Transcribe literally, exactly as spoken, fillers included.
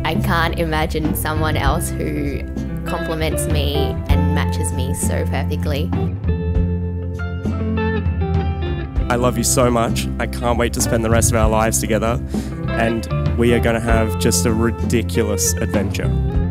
I can't imagine someone else who complements me and matches me so perfectly. I love you so much. I can't wait to spend the rest of our lives together, and we are going to have just a ridiculous adventure.